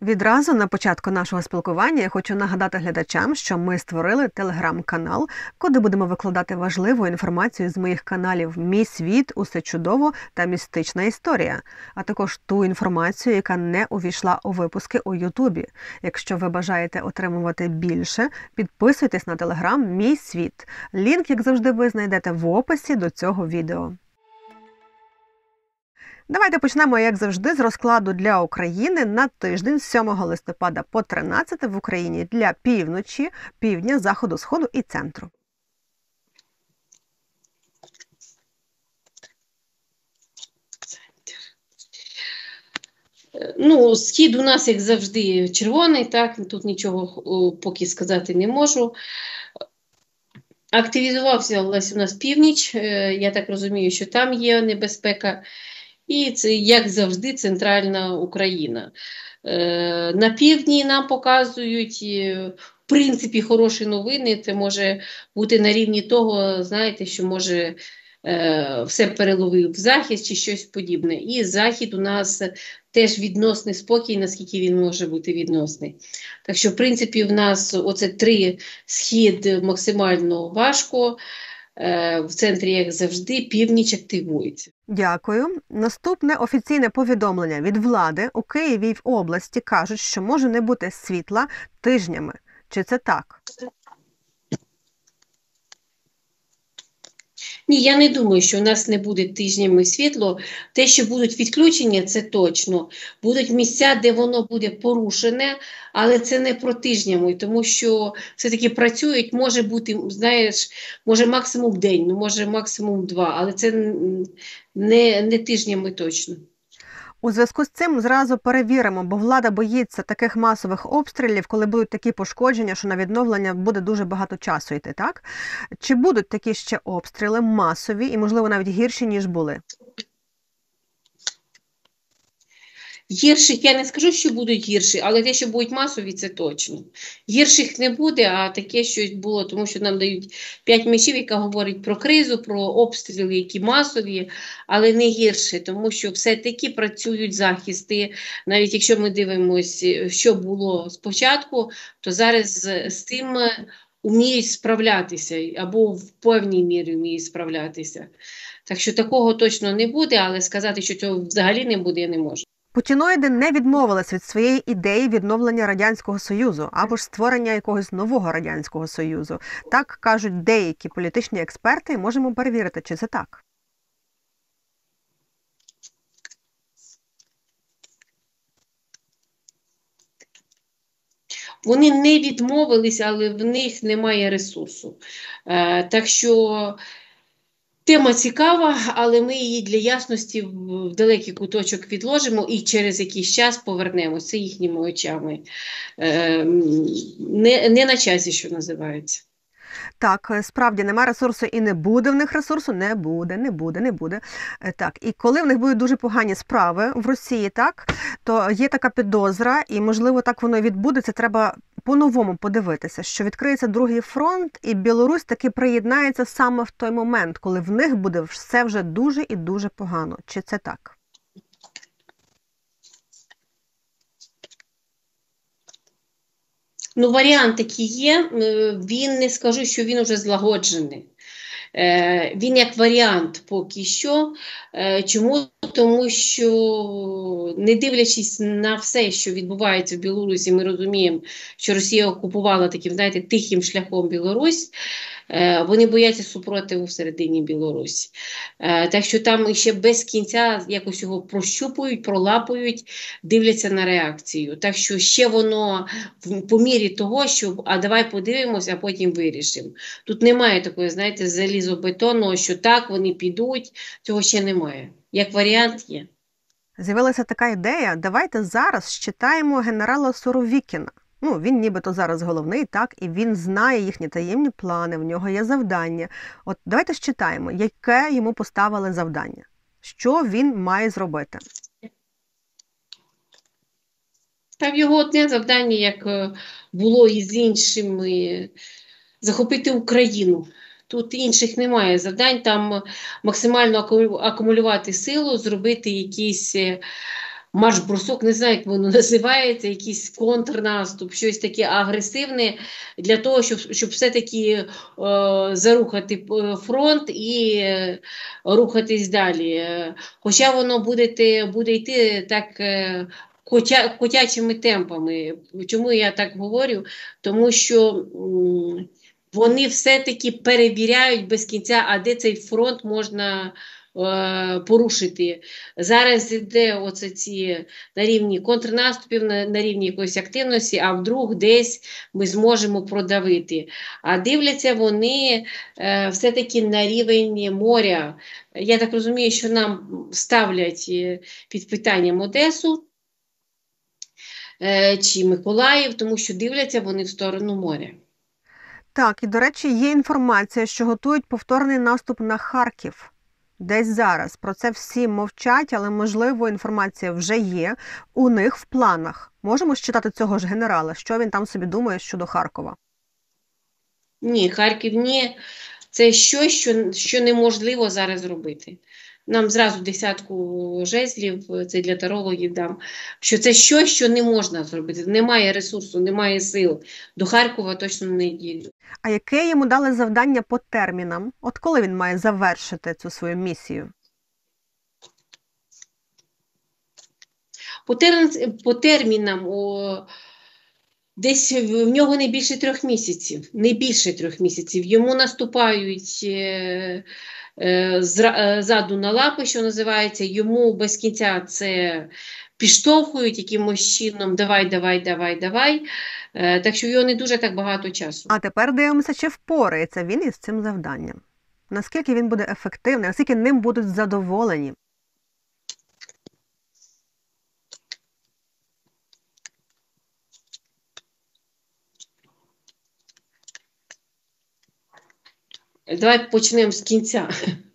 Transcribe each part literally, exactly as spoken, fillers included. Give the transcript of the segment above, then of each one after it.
Відразу на початку нашого спілкування я хочу нагадати глядачам, що ми створили телеграм-канал, куди будемо викладати важливу інформацію з моїх каналів «Мій світ», «Усе чудово» та «Містична історія», а також ту інформацію, яка не увійшла у випуски у Ютубі. Якщо ви бажаєте отримувати більше, підписуйтесь на телеграм «Мій світ». Лінк, як завжди, ви знайдете в описі до цього відео. Давайте почнемо, як завжди, з розкладу для України на тиждень з сьомого листопада по тринадцяте в Україні для півночі, півдня, заходу, сходу і центру. Ну, схід у нас, як завжди, червоний, так, тут нічого о, поки сказати не можу. Активізувався у нас північ, е, я так розумію, що там є небезпека. І це, як завжди, центральна Україна. Е, на півдні нам показують, е, в принципі, хороші новини. Це може бути на рівні того, знаєте, що може е, все переловив захід чи щось подібне. І захід у нас теж відносний спокій, наскільки він може бути відносний. Так що, в принципі, в нас оце три схід максимально важко. В центрі, як завжди, північ активується. Дякую. Наступне офіційне повідомлення від влади. У Києві і в області кажуть, що може не бути світла тижнями. Чи це так? Ні, я не думаю, що у нас не буде тижнями світло. Те, що будуть відключення, це точно. Будуть місця, де воно буде порушене, але це не про тижнями, тому що все-таки працюють, може бути, знаєш, може максимум день, ну може максимум два, але це не, не тижнями точно. У зв'язку з цим зразу перевіримо, бо влада боїться таких масових обстрілів, коли будуть такі пошкодження, що на відновлення буде дуже багато часу йти, так? Чи будуть такі ще обстріли масові і, можливо, навіть гірші, ніж були? Гірших я не скажу, що будуть гірші, але те, що будуть масові, це точно. Гірших не буде, а таке щось було, тому що нам дають п'ять мечів, яка говорить про кризу, про обстріли, які масові, але не гірші, тому що все-таки працюють захисти. Навіть якщо ми дивимося, що було спочатку, то зараз з цим вміють справлятися, або в певній мірі вміють справлятися. Так що такого точно не буде, але сказати, що цього взагалі не буде, я не можу. Путіноїди не відмовились від своєї ідеї відновлення Радянського Союзу або ж створення якогось нового Радянського Союзу. Так кажуть деякі політичні експерти, і можемо перевірити, чи це так. Вони не відмовились, але в них немає ресурсу. Е, так що тема цікава, але ми її для ясності в далекий куточок відложимо і через якийсь час повернемося. Це їхніми очами. Е, не, не на часі, що називається. Так, справді, немає ресурсу і не буде в них ресурсу, не буде, не буде, не буде. Так, і коли в них будуть дуже погані справи в Росії, так, то є така підозра, і, можливо, так воно і відбудеться, треба по-новому подивитися, що відкриється другий фронт, і Білорусь таки приєднається саме в той момент, коли в них буде все вже дуже і дуже погано. Чи це так? Ну, варіант такий є, він не скажу, що він уже злагоджений. Він як варіант поки що. Чому? Тому що, не дивлячись на все, що відбувається в Білорусі, ми розуміємо, що Росія окупувала таким, знаєте, тихим шляхом Білорусь, вони бояться супротиву всередині Білорусі. Так що там ще без кінця якось його прощупують, пролапують, дивляться на реакцію. Так що ще воно по мірі того, що а давай подивимося, а потім вирішимо. Тут немає такої, знаєте, залізобетонного, що так, вони підуть, цього ще немає. Як варіант є. З'явилася така ідея, давайте зараз считаємо генерала Суровікіна. Ну, він нібито зараз головний, так, і він знає їхні таємні плани, в нього є завдання. От давайте считаємо, яке йому поставили завдання. Що він має зробити? Там його одне завдання, як було і з іншими, захопити Україну. Тут інших немає завдань, там максимально акумулювати силу, зробити якісь марш-бросок, не знаю, як воно називається, якийсь контрнаступ, щось таке агресивне для того, щоб, щоб все-таки е, зарухати фронт і е, рухатись далі. Е, Хоча воно буде, те- буде йти так е, котя, котячими темпами. Чому я так говорю? Тому що м, вони все-таки перевіряють без кінця, а де цей фронт можна е, порушити. Зараз йде оце ці на рівні контрнаступів, на, на рівні якоїсь активності, а вдруг десь ми зможемо продавити. А дивляться вони е, все-таки на рівень моря. Я так розумію, що нам ставлять е, під питанням Одесу е, чи Миколаїв, тому що дивляться вони в сторону моря. Так, і, до речі, є інформація, що готують повторний наступ на Харків. Десь зараз. Про це всі мовчать, але, можливо, інформація вже є у них в планах. Можемо считати цього ж генерала, що він там собі думає щодо Харкова? Ні, Харків ні. Це щось, що, що неможливо зараз зробити. Нам зразу десятку жезлів, це для тарологів дам, що це щось, що не можна зробити. Немає ресурсу, немає сил. До Харкова точно не дійдуть. А яке йому дали завдання по термінам? От коли він має завершити цю свою місію? По, термін, по термінам о, десь в нього не більше трьох місяців. Не більше трьох місяців. Йому наступають е, е, ззаду на лапи, що називається. Йому без кінця це підштовхують якимось чином. Давай, давай, давай, давай. Е, так що в його не дуже так багато часу. А тепер дивимося, чи впорається він із цим завданням. Наскільки він буде ефективний, наскільки ним будуть задоволені. Давай почнемо з кінця.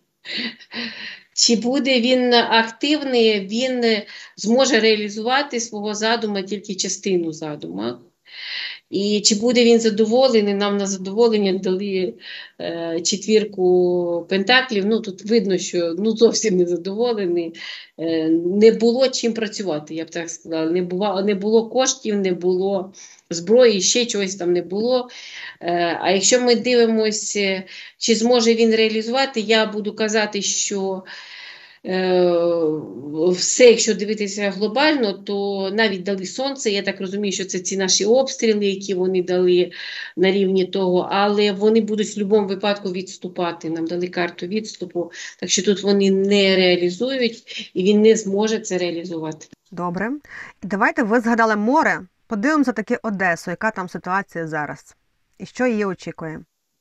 Чи буде він активний, він зможе реалізувати свого задума тільки частину задума. І чи буде він задоволений, нам на задоволення дали е, четвірку пентаклів, ну тут видно, що ну, зовсім не задоволений, е, не було чим працювати, я б так сказала, не було, не було коштів, не було зброї, ще чогось там не було. Е, а якщо ми дивимося, чи зможе він реалізувати, я буду казати, що все, якщо дивитися глобально, то навіть дали сонце, я так розумію, що це ці наші обстріли, які вони дали на рівні того, але вони будуть в будь-якому випадку відступати, нам дали карту відступу, так що тут вони не реалізують і він не зможе це реалізувати. Добре. І давайте ви згадали море, подивимося таки Одесу, яка там ситуація зараз і що її очікує.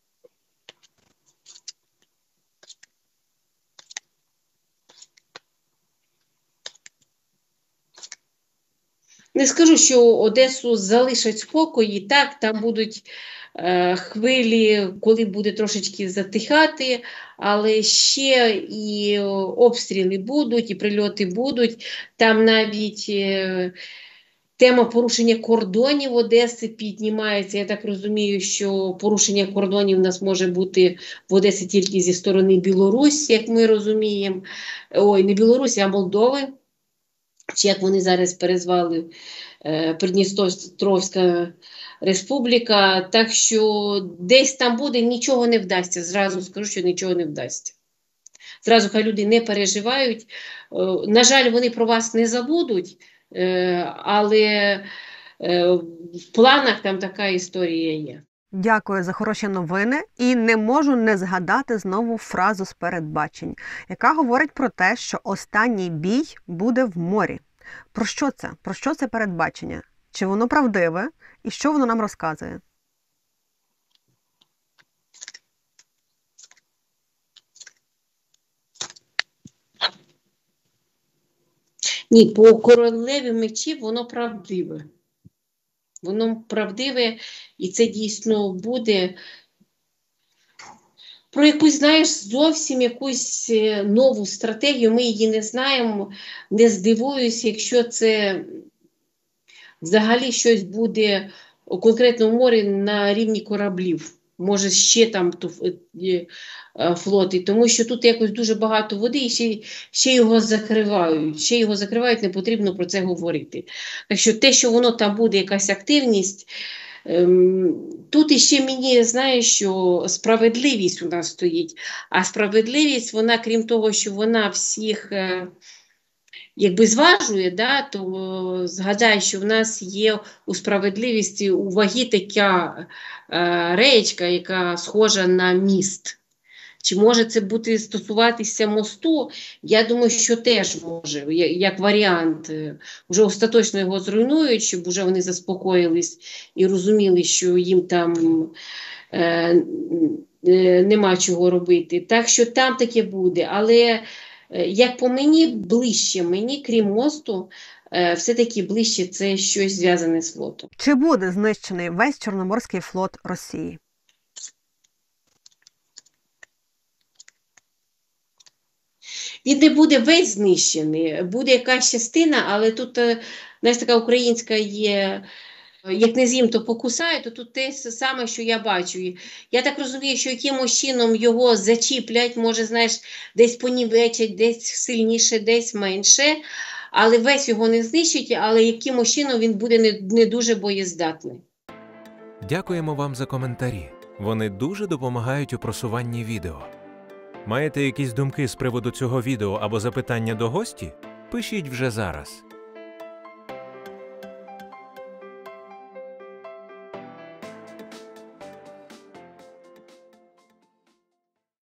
Не скажу, що Одесу залишать спокої, так, там будуть е, хвилі, коли буде трошечки затихати, але ще і обстріли будуть, і прильоти будуть. Там навіть е, тема порушення кордонів Одеси піднімається. Я так розумію, що порушення кордонів у нас може бути в Одесі тільки зі сторони Білорусі, як ми розуміємо. Ой, не Білорусі, а Молдови. Чи як вони зараз перезвали е, Придністровська республіка, так що десь там буде, нічого не вдасться, зразу скажу, що нічого не вдасться. Зразу хай люди не переживають, е, на жаль, вони про вас не забудуть, е, але е, в планах там така історія є. Дякую за хороші новини і не можу не згадати знову фразу з передбачень, яка говорить про те, що останній бій буде в морі. Про що це? Про що це передбачення? Чи воно правдиве? І що воно нам розказує? Ні, по королеві мечів воно правдиве. Воно правдиве, і це дійсно буде про якусь, знаєш, зовсім якусь нову стратегію. Ми її не знаємо, не здивуюся, якщо це взагалі щось буде у конкретному морі на рівні кораблів. може ще там ту, е, е, флоти, тому що тут якось дуже багато води і ще, ще його закривають. Ще його закривають, не потрібно про це говорити. Так що те, що воно там буде, якась активність, ем, тут іще мені, знаєш, що справедливість у нас стоїть. А справедливість, вона, крім того, що вона всіх е, якби зважує, да, то е, згадай, що в нас є у справедливості у вагі така е, речка, яка схожа на міст. Чи може це бути стосуватися мосту? Я думаю, що теж може, я- як варіант. Е, Вже остаточно його зруйнують, щоб вже вони заспокоїлись і розуміли, що їм там е, е, нема чого робити. Так що там таке буде. Але, е, як по мені, ближче мені, крім мосту, е, все-таки ближче це щось зв'язане з флотом. Чи буде знищений весь Чорноморський флот Росії? Він не буде весь знищений, буде якась частина, але тут, е, знаєш, така українська є, е, як не з'їм, то покусаю, то тут те саме, що я бачу. І я так розумію, що якимось чином його зачіплять, може, знаєш, десь понівечать, десь сильніше, десь менше, але весь його не знищить, але якимось чином він буде не, не дуже боєздатний. Дякуємо вам за коментарі. Вони дуже допомагають у просуванні відео. Маєте якісь думки з приводу цього відео або запитання до гості? Пишіть вже зараз.